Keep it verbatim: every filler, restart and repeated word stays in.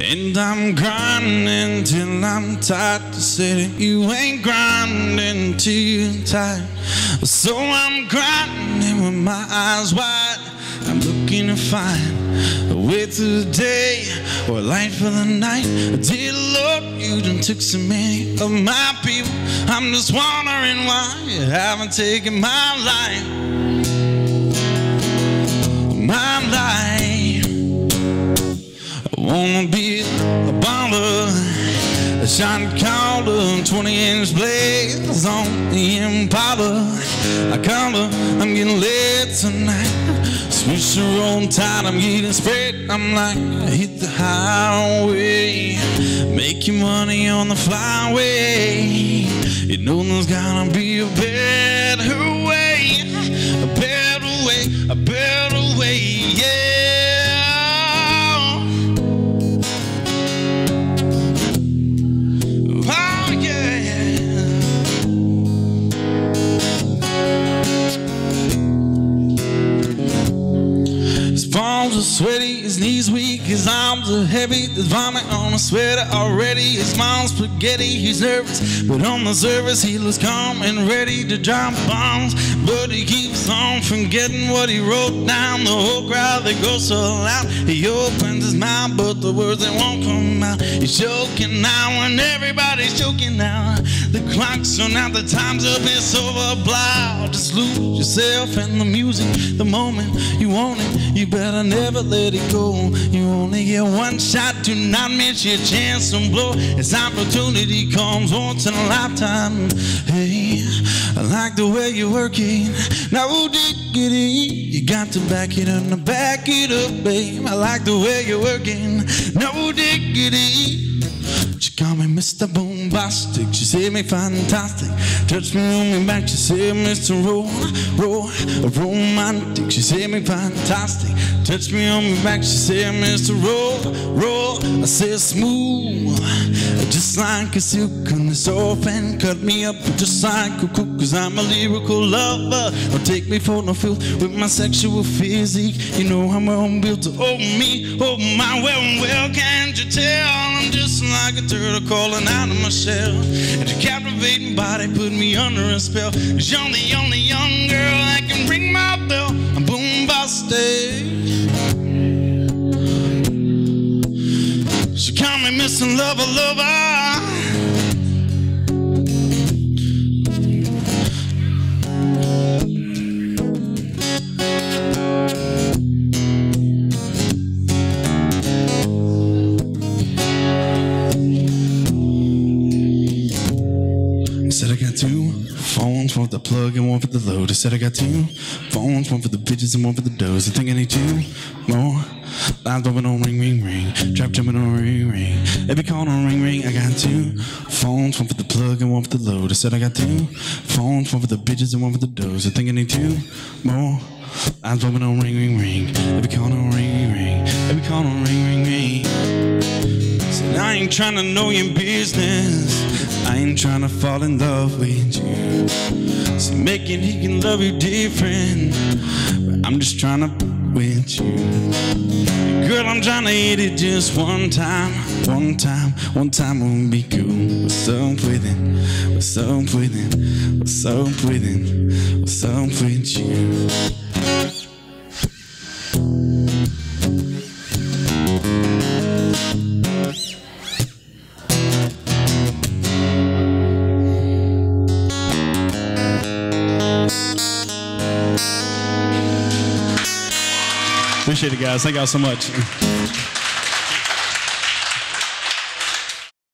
And I'm grinding till I'm tired to say that you ain't grinding till you're tired. So I'm grinding with my eyes wide. I'm looking to find a way through the day or a light for the night. Dear Lord, you done took so many of my people. I'm just wondering why you haven't taken my life. My life. I wanna be a baller, a shiny collar, twenty inch blades on the Impala. I call her, I'm getting late tonight. Switch the road tide, I'm getting spread. I'm like, hit the highway, make your money on the flyway. You know there's gotta be a better way, a better way, a better way, yeah. Palms are sweaty, his knees weak, his arms are heavy. There's vomit on his sweater already. His mom's spaghetti, he's nervous, but on the surface he looks calm and ready to drop bombs. But he keeps on forgetting what he wrote down. The whole crowd, they go so loud. He opens his mouth, but the words, they won't come out. He's choking now, and everybody's choking now. The clock's run out, the time's up, it's over, blah. Just lose yourself in the music the moment you want it. You better never let it go. You only get one shot, do not miss your chance to blow. As opportunity comes once in a lifetime. Hey, I like the way you're working. Now diggity, you got to back it up, now back it up, babe. I like the way you're working. No diggity. She call me Mister Bombastic. She say me fantastic. Touch me on me back. She say Mister Roll, roll, romantic. She say me fantastic. Touch me on me back. She say Mister Roll, roll. I say smooth, just like a silk on the sofa, and cut me up just like a cook. Cause I'm a lyrical lover. Don't take me for no fool with my sexual physique. You know I'm well built to hold me, hold my well, well. Can't you tell? I'm just like a turtle crawling out of my shell. And your captivating body put me under a spell. Cause you're the only young girl that can ring my bell. I'm bombastic. She call me Mister Lover, Lover. Said I got two phones, one for the plug and one for the load. I said I got two phones, one for the bitches and one for the doors. I think I need two more. Live jumping on ring, ring, ring. Trap jumping on ring, ring. Every call on ring, ring. I got two phones, one for the plug and one for the load. I said I got two phones, one for the bitches and one for the doors. I think I need two more. Live jumping on ring, ring, ring. Every call on ring, ring, ring. Every call on ring, ring, ring. Said I ain't trying to know your business. I ain't trying to fall in love with you. See, making he can love you different, but I'm just trying to with you. Girl, I'm trying to hit it just one time, one time, one time won't be cool. What's up with it? What's up with it? What's up with it? What's up with you? Appreciate it, guys. Thank y'all so much.